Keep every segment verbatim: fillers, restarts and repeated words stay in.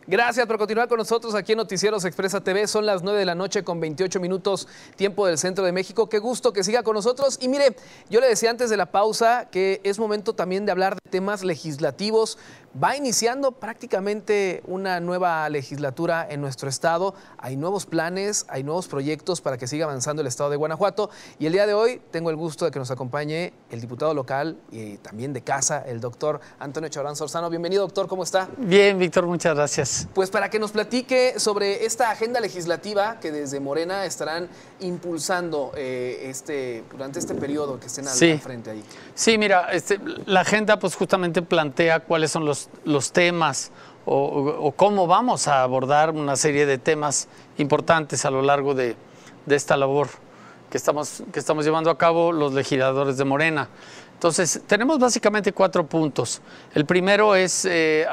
Gracias por continuar con nosotros aquí en Noticieros Expresa T V. Son las nueve de la noche con veintiocho minutos, tiempo del centro de México. Qué gusto que siga con nosotros. Y mire, yo le decía antes de la pausa que es momento también de hablar de temas legislativos. Va iniciando prácticamente una nueva legislatura en nuestro estado. Hay nuevos planes, hay nuevos proyectos para que siga avanzando el estado de Guanajuato. Y el día de hoy tengo el gusto de que nos acompañe el diputado local y también de casa, el doctor Antonio Chaurán Sorzano. Bienvenido, doctor, ¿cómo está? Bien, Víctor, muchas gracias. Pues para que nos platique sobre esta agenda legislativa que desde Morena estarán impulsando eh, este, durante este periodo que estén al, sí. al frente ahí. Sí, mira, este, la agenda pues justamente plantea cuáles son los, los temas o, o, o cómo vamos a abordar una serie de temas importantes a lo largo de, de esta labor que estamos, que estamos llevando a cabo los legisladores de Morena. Entonces, tenemos básicamente cuatro puntos. El primero es eh,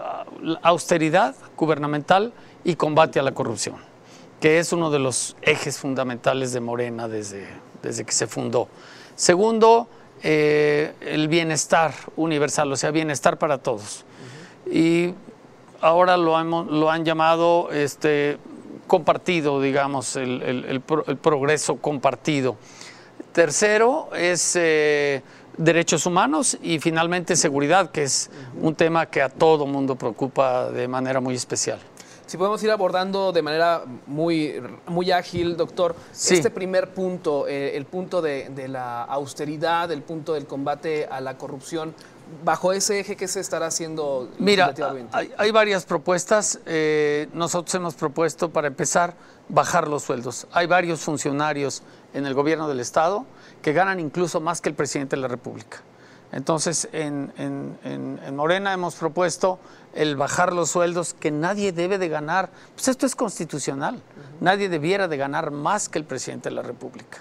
austeridad gubernamental y combate a la corrupción, que es uno de los ejes fundamentales de Morena desde, desde que se fundó. Segundo, eh, el bienestar universal, o sea, bienestar para todos. Uh-huh. Y ahora lo, hemos, lo han llamado este, compartido, digamos, el, el, el, pro, el progreso compartido. Tercero es eh, derechos humanos y finalmente seguridad, que es uh-huh. un tema que a todo mundo preocupa de manera muy especial. Si podemos ir abordando de manera muy, muy ágil, doctor, sí. este primer punto, eh, el punto de, de la austeridad, el punto del combate a la corrupción, bajo ese eje, ¿qué se estará haciendo? Mira, hay, hay varias propuestas. Eh, nosotros hemos propuesto, para empezar, bajar los sueldos. Hay varios funcionarios en el gobierno del Estado que ganan incluso más que el presidente de la República. Entonces, en, en, en, en Morena hemos propuesto el bajar los sueldos, que nadie debe de ganar. Pues esto es constitucional. Uh-huh. Nadie debiera de ganar más que el presidente de la República.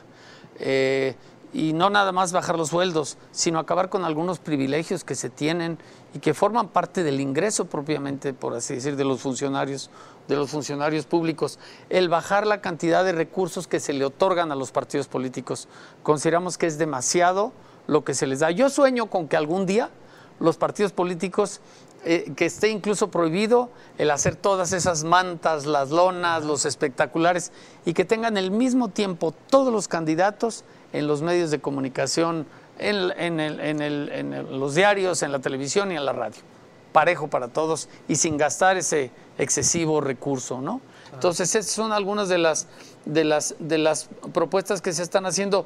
Eh, y no nada más bajar los sueldos, sino acabar con algunos privilegios que se tienen y que forman parte del ingreso propiamente, por así decir, de los funcionarios, de los funcionarios públicos. El bajar la cantidad de recursos que se le otorgan a los partidos políticos. Consideramos que es demasiado lo que se les da. Yo sueño con que algún día los partidos políticos, eh, que esté incluso prohibido el hacer todas esas mantas, las lonas, los espectaculares, y que tengan al mismo tiempo todos los candidatos en los medios de comunicación, en, en, el, en, el, en el, los diarios, en la televisión y en la radio. Parejo para todos y sin gastar ese excesivo recurso, ¿no? Entonces, esas son algunas de las, de las, de las propuestas que se están haciendo.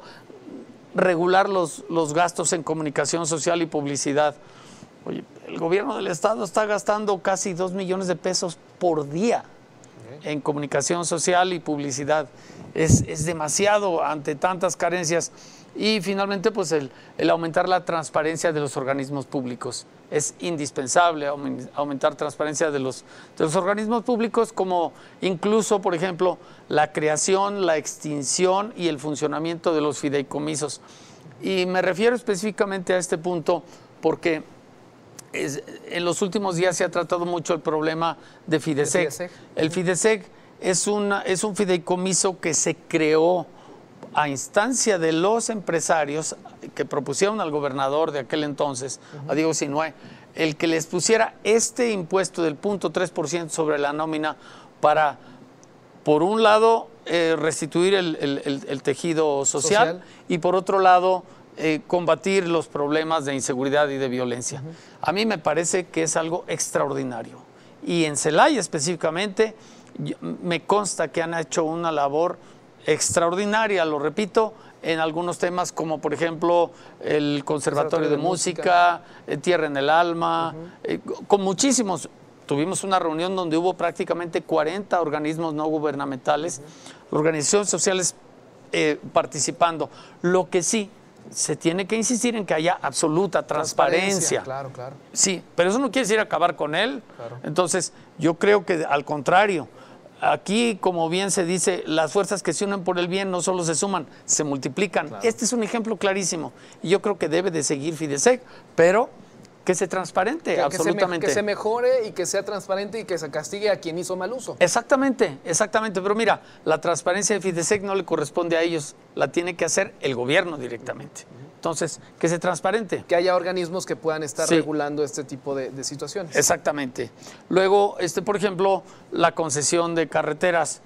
Regular los, los gastos en comunicación social y publicidad. Oye, el gobierno del Estado está gastando casi dos millones de pesos por día okay. en comunicación social y publicidad. Es, es demasiado ante tantas carencias. Y finalmente, pues el, el aumentar la transparencia de los organismos públicos. Es indispensable aumentar transparencia de los, de los organismos públicos, como incluso, por ejemplo, la creación, la extinción y el funcionamiento de los fideicomisos. Y me refiero específicamente a este punto porque es, en los últimos días se ha tratado mucho el problema de Fideseg. ¿De Fideseg? El Fideseg es, una, es un fideicomiso que se creó a instancia de los empresarios que propusieron al gobernador de aquel entonces, uh-huh. a Diego Sinue, el que les pusiera este impuesto del punto tres por ciento sobre la nómina para, por un lado, eh, restituir el, el, el, el tejido social, social y por otro lado, eh, combatir los problemas de inseguridad y de violencia. Uh-huh. A mí me parece que es algo extraordinario. Y en Celaya específicamente, yo, me consta que han hecho una labor extraordinaria, lo repito, en algunos temas como por ejemplo el Conservatorio de, de Música, música. Tierra en el Alma, uh-huh. eh, con muchísimos. Tuvimos una reunión donde hubo prácticamente cuarenta organismos no gubernamentales, uh-huh. organizaciones sociales eh, participando. Lo que sí, se tiene que insistir en que haya absoluta transparencia. transparencia. Claro, claro. Sí, pero eso no quiere decir acabar con él. Claro. Entonces, yo creo que al contrario, aquí, como bien se dice, las fuerzas que se unen por el bien no solo se suman, se multiplican. Claro. Este es un ejemplo clarísimo. Y yo creo que debe de seguir Fideseg, pero que se transparente, que, absolutamente. Que se, me, que se mejore y que sea transparente y que se castigue a quien hizo mal uso. Exactamente, exactamente. Pero mira, la transparencia de Fideseg no le corresponde a ellos, la tiene que hacer el gobierno directamente. Uh-huh. Entonces, que se transparente. Que haya organismos que puedan estar Sí. regulando este tipo de, de situaciones. Exactamente. Luego, este, por ejemplo, la concesión de carreteras.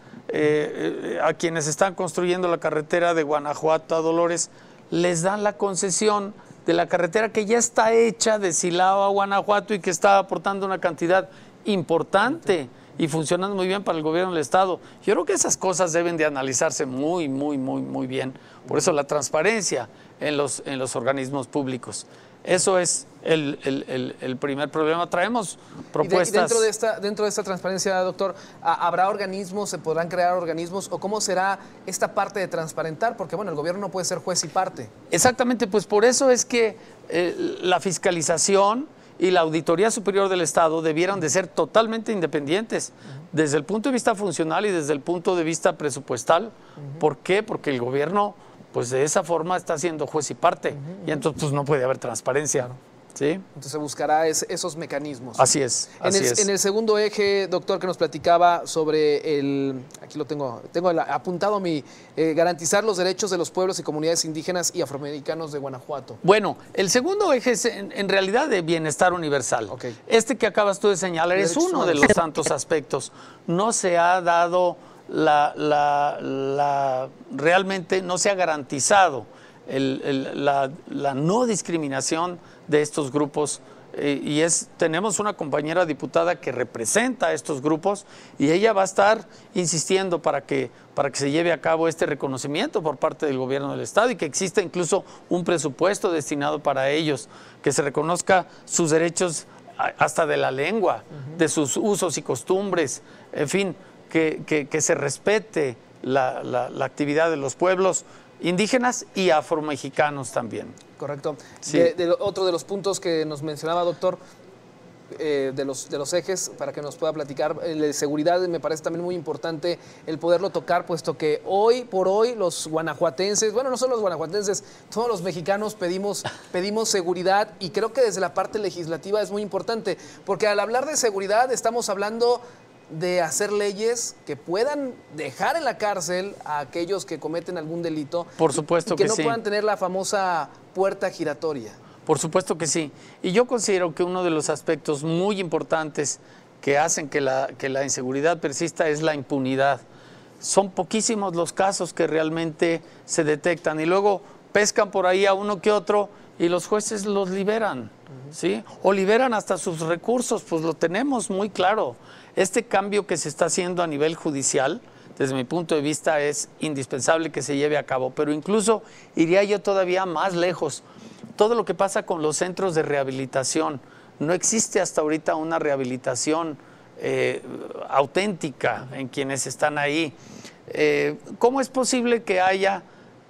Eh, eh, a quienes están construyendo la carretera de Guanajuato a Dolores, les dan la concesión de la carretera que ya está hecha de Silao a Guanajuato y que está aportando una cantidad importante y funcionando muy bien para el gobierno del Estado. Yo creo que esas cosas deben de analizarse muy, muy, muy, muy bien. Por eso la transparencia en los, en los organismos públicos. Eso es el, el, el, el primer problema. Traemos propuestas. Y, de, y dentro, de esta, dentro de esta transparencia, doctor, ¿habrá organismos, se podrán crear organismos o cómo será esta parte de transparentar? Porque bueno, el gobierno no puede ser juez y parte. Exactamente, pues por eso es que eh, la fiscalización y la Auditoría Superior del Estado debieran de ser totalmente independientes, uh-huh. desde el punto de vista funcional y desde el punto de vista presupuestal. Uh-huh. ¿Por qué? Porque el gobierno, pues de esa forma está siendo juez y parte, uh-huh. y entonces pues no puede haber transparencia. Claro. ¿Sí? Entonces se buscará es, esos mecanismos. Así es, así en el, es. En el segundo eje, doctor, que nos platicaba sobre el, aquí lo tengo, tengo apuntado mi, eh, garantizar los derechos de los pueblos y comunidades indígenas y afroamericanos de Guanajuato. Bueno, el segundo eje es en, en realidad de bienestar universal. Okay. Este que acabas tú de señalar es uno de los tantos aspectos. No se ha dado la, la, la realmente no se ha garantizado el, el, la, la no discriminación de estos grupos, eh, y es tenemos una compañera diputada que representa a estos grupos y ella va a estar insistiendo para que, para que se lleve a cabo este reconocimiento por parte del gobierno del Estado y que exista incluso un presupuesto destinado para ellos, que se reconozca sus derechos hasta de la lengua, uh-huh. de sus usos y costumbres, en fin, que, que, que se respete la, la, la actividad de los pueblos indígenas y afromexicanos también. Correcto. Sí. De, de, otro de los puntos que nos mencionaba, doctor, eh, de, los, de los ejes, para que nos pueda platicar, el de seguridad, me parece también muy importante el poderlo tocar, puesto que hoy por hoy los guanajuatenses, bueno, no solo los guanajuatenses, todos los mexicanos pedimos, pedimos seguridad, y creo que desde la parte legislativa es muy importante, porque al hablar de seguridad estamos hablando de hacer leyes que puedan dejar en la cárcel a aquellos que cometen algún delito. Por supuesto y que, que no sí. puedan tener la famosa puerta giratoria. Por supuesto que sí. Y yo considero que uno de los aspectos muy importantes que hacen que la, que la inseguridad persista es la impunidad. Son poquísimos los casos que realmente se detectan y luego pescan por ahí a uno que otro y los jueces los liberan, uh-huh. ¿sí? O liberan hasta sus recursos, pues lo tenemos muy claro. Este cambio que se está haciendo a nivel judicial, desde mi punto de vista, es indispensable que se lleve a cabo, pero incluso iría yo todavía más lejos. Todo lo que pasa con los centros de rehabilitación, no existe hasta ahorita una rehabilitación eh, auténtica en quienes están ahí. Eh, ¿Cómo es posible que haya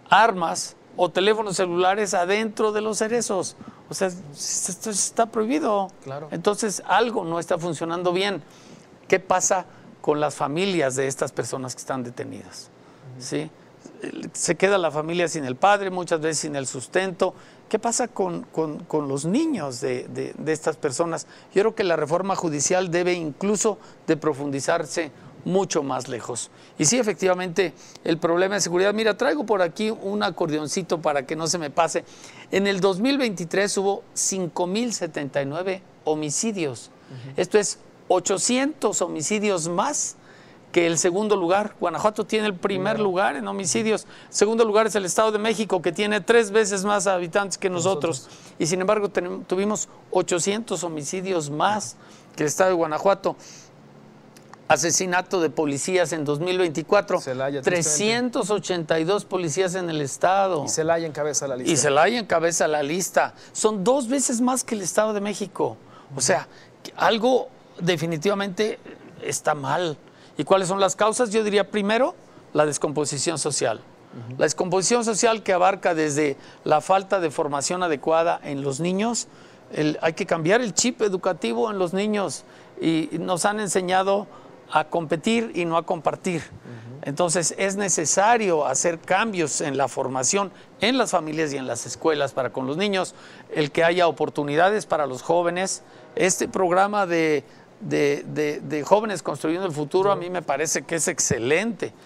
armas o teléfonos celulares adentro de los cerezos? O sea, esto está prohibido. Claro. Entonces, algo no está funcionando bien. ¿Qué pasa con las familias de estas personas que están detenidas? Uh-huh. ¿Sí? Se queda la familia sin el padre, muchas veces sin el sustento. ¿Qué pasa con, con, con los niños de, de, de estas personas? Yo creo que la reforma judicial debe incluso de profundizarse mucho más lejos. Y sí, efectivamente, el problema de seguridad. Mira, traigo por aquí un acordeoncito para que no se me pase. En el dos mil veintitrés hubo cinco mil setenta y nueve homicidios. Uh-huh. Esto es ochocientos homicidios más que el segundo lugar. Guanajuato tiene el primer Primero. lugar en homicidios. Segundo lugar es el Estado de México, que tiene tres veces más habitantes que nosotros. nosotros. Y sin embargo tenemos, tuvimos ochocientos homicidios más que el Estado de Guanajuato. Asesinato de policías en dos mil veinticuatro. Celaya, trescientos ochenta y dos policías en el Estado. Y Celaya encabeza la lista. Y Celaya encabeza la lista. Son dos veces más que el Estado de México. O sea, algo definitivamente está mal. ¿Y cuáles son las causas? Yo diría primero, la descomposición social. Uh-huh. La descomposición social que abarca desde la falta de formación adecuada en los niños. El, hay que cambiar el chip educativo en los niños y nos han enseñado a competir y no a compartir. Uh-huh. Entonces es necesario hacer cambios en la formación en las familias y en las escuelas para con los niños, el que haya oportunidades para los jóvenes. Este programa de, de, de, de Jóvenes Construyendo el Futuro, uh-huh, a mí me parece que es excelente,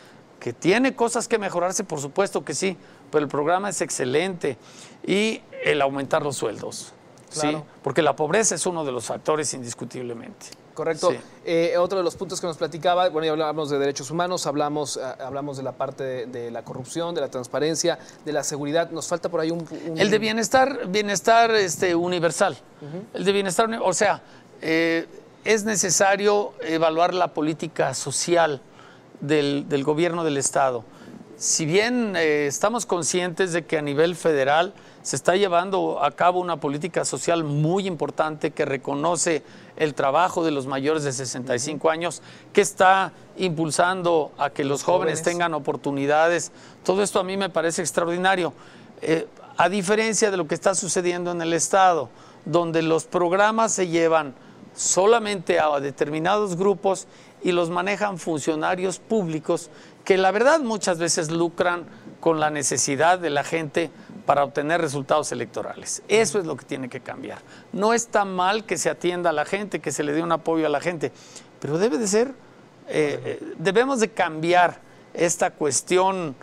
que tiene cosas que mejorarse, por supuesto que sí, pero el programa es excelente. Y el aumentar los sueldos, claro. ¿sí? Porque la pobreza es uno de los factores indiscutiblemente. Correcto. Sí. Eh, otro de los puntos que nos platicaba, bueno, ya hablamos de derechos humanos, hablamos, hablamos de la parte de, de la corrupción, de la transparencia, de la seguridad. Nos falta por ahí un... un... El de bienestar, bienestar este, universal. Uh-huh. El de bienestar, o sea, eh, es necesario evaluar la política social del, del gobierno del Estado. Si bien eh, estamos conscientes de que a nivel federal se está llevando a cabo una política social muy importante que reconoce el trabajo de los mayores de sesenta y cinco años, que está impulsando a que los jóvenes, jóvenes tengan oportunidades. Todo esto a mí me parece extraordinario. Eh, a diferencia de lo que está sucediendo en el Estado, donde los programas se llevan solamente a determinados grupos y los manejan funcionarios públicos que la verdad muchas veces lucran con la necesidad de la gente para obtener resultados electorales. Eso es lo que tiene que cambiar. No está mal que se atienda a la gente, que se le dé un apoyo a la gente, pero debe de ser, eh, debemos de cambiar esta cuestión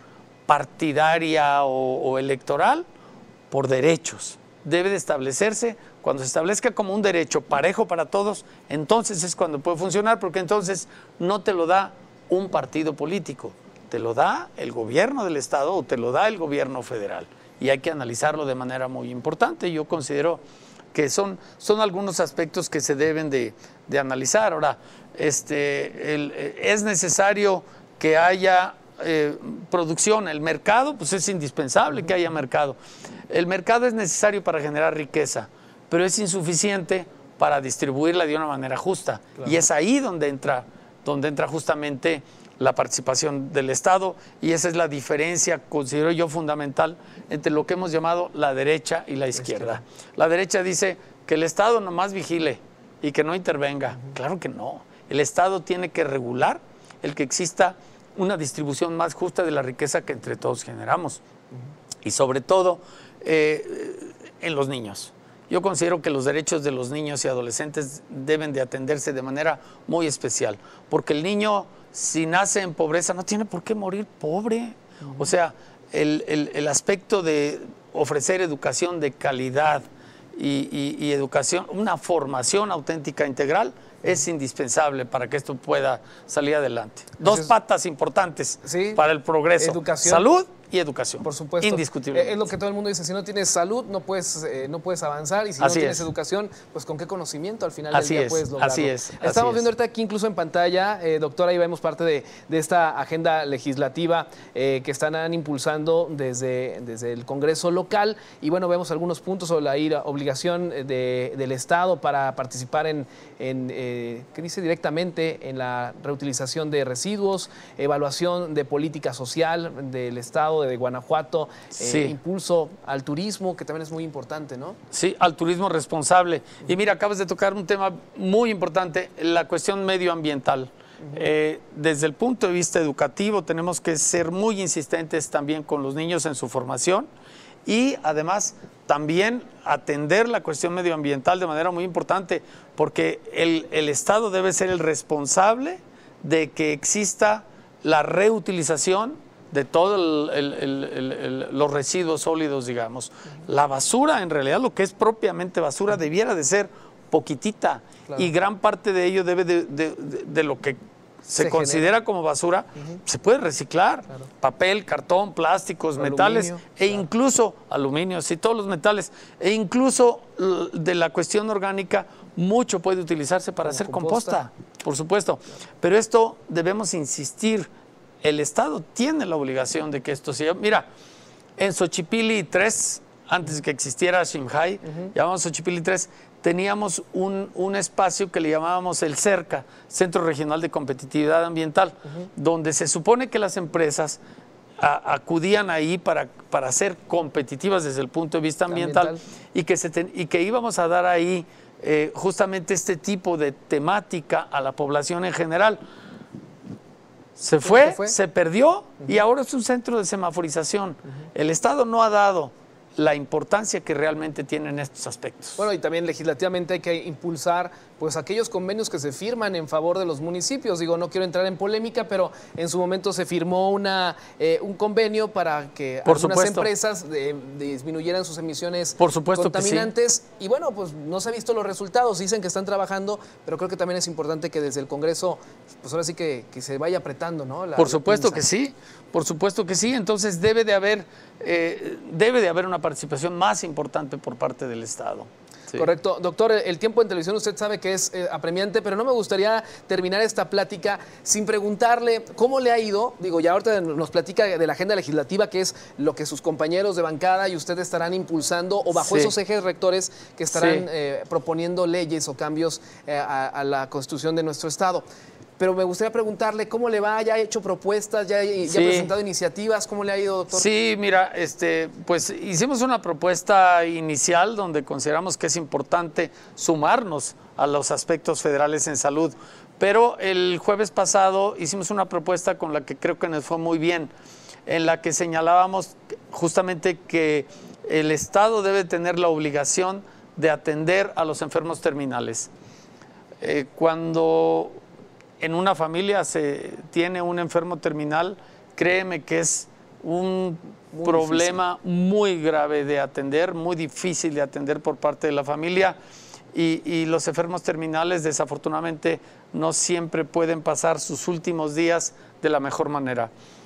partidaria o, o electoral por derechos. Debe de establecerse, cuando se establezca como un derecho parejo para todos, entonces es cuando puede funcionar, porque entonces no te lo da un partido político, te lo da el gobierno del Estado o te lo da el gobierno federal. Y hay que analizarlo de manera muy importante. Yo considero que son, son algunos aspectos que se deben de, de analizar. Ahora, este, el, es necesario que haya eh, producción. El mercado, pues es indispensable que haya mercado. El mercado es necesario para generar riqueza, pero es insuficiente para distribuirla de una manera justa. Claro. Y es ahí donde entra, donde entra justamente la participación del Estado, y esa es la diferencia, considero yo, fundamental entre lo que hemos llamado la derecha y la izquierda. La derecha dice que el Estado nomás vigile y que no intervenga. Uh-huh. Claro que no. El Estado tiene que regular el que exista una distribución más justa de la riqueza que entre todos generamos. Uh-huh. Y sobre todo eh, en los niños. Yo considero que los derechos de los niños y adolescentes deben de atenderse de manera muy especial, porque el niño, si nace en pobreza, no tiene por qué morir pobre. Uh-huh. O sea, el, el, el aspecto de ofrecer educación de calidad y, y, y educación, una formación auténtica integral, es indispensable para que esto pueda salir adelante. Dos Entonces, patas importantes ¿sí? para el progreso. Educación. Salud y educación. Por supuesto. Indiscutible. Es lo que todo el mundo dice, si no tienes salud no puedes, eh, no puedes avanzar, y si así no tienes es. educación, pues con qué conocimiento al final así del día es, puedes lograrlo. Así es. Estamos así viendo es. ahorita aquí incluso en pantalla, eh, doctora, ahí vemos parte de, de esta agenda legislativa eh, que están impulsando desde, desde el Congreso local, y bueno, vemos algunos puntos sobre la ira, obligación de, del Estado para participar en, en eh, ¿qué dice? Directamente en la reutilización de residuos, evaluación de política social del Estado de Guanajuato, sí. eh, impulso al turismo, que también es muy importante, ¿no? Sí, al turismo responsable. Y mira, acabas de tocar un tema muy importante, la cuestión medioambiental. Uh-huh. eh, desde el punto de vista educativo tenemos que ser muy insistentes también con los niños en su formación, y además también atender la cuestión medioambiental de manera muy importante, porque el, el Estado debe ser el responsable de que exista la reutilización de todos los residuos sólidos, digamos. La basura, en realidad, lo que es propiamente basura, debiera de ser poquitita, claro. y gran parte de ello debe de, de, de, de lo que se, se considera genera. como basura, uh-huh. se puede reciclar. Claro. Papel, cartón, plásticos, aluminio, metales, e claro. incluso aluminio, sí, todos los metales, e incluso de la cuestión orgánica, mucho puede utilizarse para como hacer composta, composta por supuesto. Claro. Pero esto debemos insistir, el Estado tiene la obligación de que esto sea. Mira, en Xochipilli tres, antes de que existiera Ximhai, uh-huh. llamábamos Xochipilli tres, teníamos un, un espacio que le llamábamos el CERCA, Centro Regional de Competitividad Ambiental, uh-huh. donde se supone que las empresas a, acudían ahí para, para ser competitivas desde el punto de vista ambiental, ambiental. Y, que se ten, y que íbamos a dar ahí eh, justamente este tipo de temática a la población en general. Se fue, se, fue? se perdió, uh-huh. y ahora es un centro de semaforización. Uh-huh. El Estado no ha dado la importancia que realmente tienen estos aspectos. Bueno, y también legislativamente hay que impulsar pues aquellos convenios que se firman en favor de los municipios. Digo, no quiero entrar en polémica, pero en su momento se firmó una, eh, un convenio para que Por algunas supuesto. empresas de, de disminuyeran sus emisiones Por supuesto contaminantes. que sí. Y bueno, pues no se han visto los resultados. Dicen que están trabajando, pero creo que también es importante que desde el Congreso, pues ahora sí que, que se vaya apretando, ¿no? La, Por supuesto la que sí, por supuesto que sí. Entonces debe de haber, eh, debe de haber una participación más importante por parte del Estado. Sí. Correcto. Doctor, el tiempo en televisión usted sabe que es eh, apremiante, pero no me gustaría terminar esta plática sin preguntarle cómo le ha ido. Digo, ya ahorita nos platica de la agenda legislativa, que es lo que sus compañeros de bancada y usted estarán impulsando o bajo Sí. esos ejes rectores que estarán Sí. eh, proponiendo leyes o cambios eh, a, a la Constitución de nuestro Estado. Pero me gustaría preguntarle cómo le va, ya ha hecho propuestas, ya, ya Sí. ha presentado iniciativas, ¿cómo le ha ido, doctor? Sí, mira, este, pues hicimos una propuesta inicial donde consideramos que es importante sumarnos a los aspectos federales en salud, pero el jueves pasado hicimos una propuesta con la que creo que nos fue muy bien, en la que señalábamos justamente que el Estado debe tener la obligación de atender a los enfermos terminales. Eh, cuando en una familia se tiene un enfermo terminal, créeme que es un Muy problema muy grave de atender, muy difícil de atender por parte de la familia, y, y los enfermos terminales desafortunadamente no siempre pueden pasar sus últimos días de la mejor manera.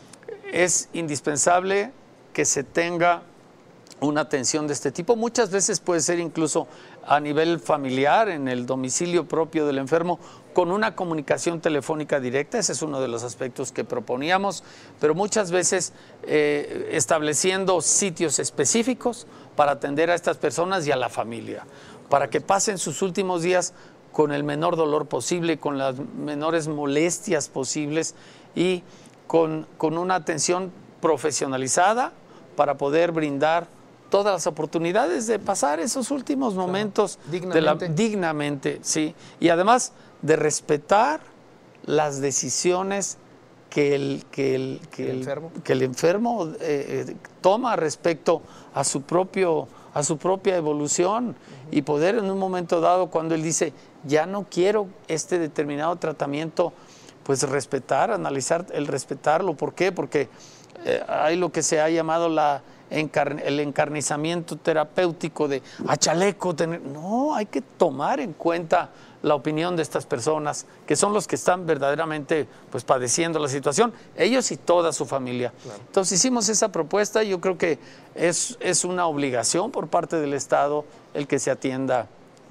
Es indispensable que se tenga una atención de este tipo. Muchas veces puede ser incluso a nivel familiar, en el domicilio propio del enfermo, con una comunicación telefónica directa. Ese es uno de los aspectos que proponíamos, pero muchas veces eh, estableciendo sitios específicos para atender a estas personas y a la familia, para que pasen sus últimos días con el menor dolor posible, con las menores molestias posibles y con, con una atención profesionalizada para poder brindar todas las oportunidades de pasar esos últimos momentos Claro. de la, Dignamente. dignamente, sí, y además de respetar las decisiones que el, que el, que ¿El el, enfermo? que el enfermo eh, eh, toma respecto a su propio, a su propia evolución, uh-huh. y poder en un momento dado, cuando él dice ya no quiero este determinado tratamiento, pues respetar, analizar el respetarlo. ¿Por qué? Porque eh, hay lo que se ha llamado la Encar el encarnizamiento terapéutico de a chaleco, tener... no, hay que tomar en cuenta la opinión de estas personas, que son los que están verdaderamente pues padeciendo la situación, ellos y toda su familia. Claro. Entonces hicimos esa propuesta y yo creo que es, es una obligación por parte del Estado el que se atienda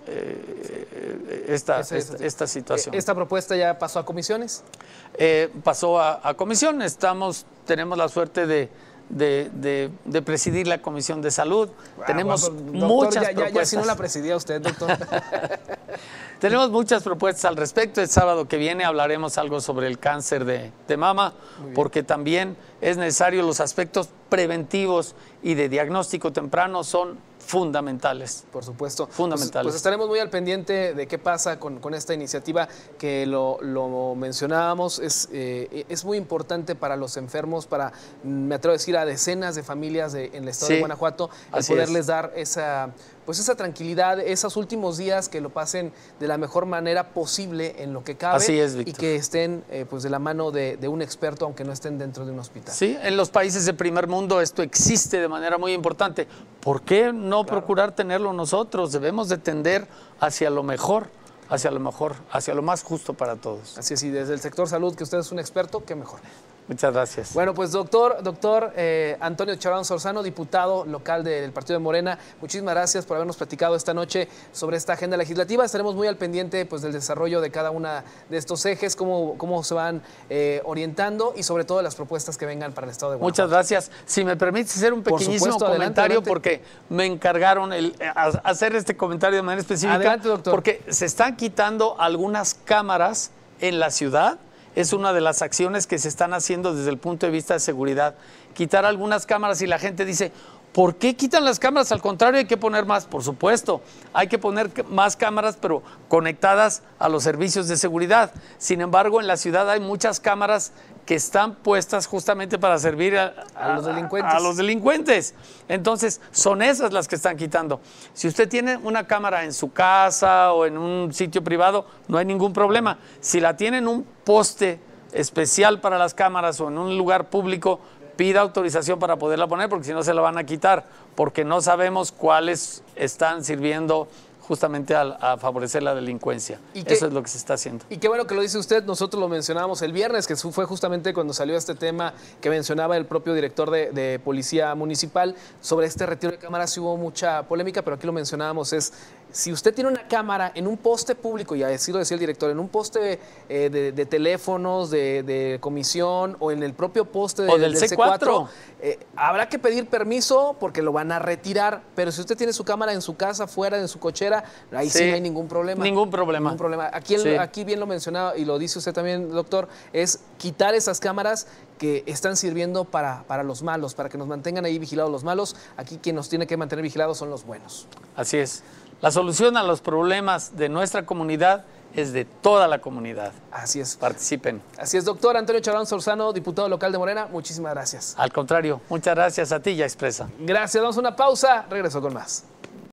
eh, esta, Ese, esta, esta situación. ¿Esta propuesta ya pasó a comisiones? Eh, pasó a, a comisión, estamos, tenemos la suerte de De, de, de presidir la Comisión de Salud. Wow, Tenemos wow, doctor, muchas ya, ya, propuestas. Ya si no la presidía usted, doctor. Tenemos muchas propuestas al respecto. El sábado que viene hablaremos algo sobre el cáncer de, de mama, porque también es necesario, los aspectos preventivos y de diagnóstico temprano son fundamentales. Por supuesto. Fundamentales. Pues, pues estaremos muy al pendiente de qué pasa con, con esta iniciativa que lo, lo mencionábamos. Es, eh, es muy importante para los enfermos, para, me atrevo a decir, a decenas de familias de, en el estado Sí, de Guanajuato, el así poderles es. dar esa, pues esa tranquilidad, esos últimos días que lo pasen de la mejor manera posible en lo que cabe. Así es, y Víctor. que estén eh, pues de la mano de, de un experto, aunque no estén dentro de un hospital. Sí, en los países de primer mundo esto existe de manera muy importante. ¿Por qué no Claro. procurar tenerlo nosotros? Debemos de tender hacia lo mejor, hacia lo mejor, hacia lo más justo para todos. Así es, y desde el sector salud, que usted es un experto, qué mejor. Muchas gracias. Bueno, pues doctor, doctor eh, Antonio Charón Solzano, diputado local del Partido de Morena, muchísimas gracias por habernos platicado esta noche sobre esta agenda legislativa. Estaremos muy al pendiente pues, del desarrollo de cada una de estos ejes, cómo, cómo se van eh, orientando y sobre todo las propuestas que vengan para el estado de Guanajuato. Muchas gracias. Si me permite hacer un Por pequeñísimo supuesto, adelante, comentario, adelante. porque me encargaron el, a, hacer este comentario de manera específica. Adelante, doctor. Porque se están quitando algunas cámaras en la ciudad. Es una de las acciones que se están haciendo desde el punto de vista de seguridad. Quitar algunas cámaras y la gente dice, ¿Por qué quitan las cámaras? Al contrario, hay que poner más, por supuesto. Hay que poner más cámaras, pero conectadas a los servicios de seguridad. Sin embargo, en la ciudad hay muchas cámaras que están puestas justamente para servir a, a, a los delincuentes. A, a los delincuentes. Entonces, son esas las que están quitando. Si usted tiene una cámara en su casa o en un sitio privado, no hay ningún problema. Si la tiene en un poste especial para las cámaras o en un lugar público, pida autorización para poderla poner, porque si no se la van a quitar, porque no sabemos cuáles están sirviendo justamente a, a favorecer la delincuencia. ¿Y qué, Eso es lo que se está haciendo. Y qué bueno que lo dice usted. Nosotros lo mencionábamos el viernes, que fue justamente cuando salió este tema que mencionaba el propio director de, de Policía Municipal sobre este retiro de cámaras. Sí hubo mucha polémica, pero aquí lo mencionábamos, es si usted tiene una cámara en un poste público, y así lo decía el director, en un poste eh, de, de teléfonos, de, de comisión o en el propio poste de, o del, del C cuatro, eh, habrá que pedir permiso porque lo van a retirar, pero si usted tiene su cámara en su casa, fuera, en su cochera, ahí sí, sí no hay ningún problema. Ningún problema. Ningún problema. Aquí, el, sí. aquí bien lo mencionaba y lo dice usted también, doctor, es quitar esas cámaras que están sirviendo para, para los malos, para que nos mantengan ahí vigilados los malos. Aquí quien nos tiene que mantener vigilados son los buenos. Así es. La solución a los problemas de nuestra comunidad es de toda la comunidad. Así es. Participen. Así es, doctor Antonio Charón Solzano, diputado local de Morena. Muchísimas gracias. Al contrario, muchas gracias a ti, Ya Expresa. Gracias, damos una pausa. Regreso con más.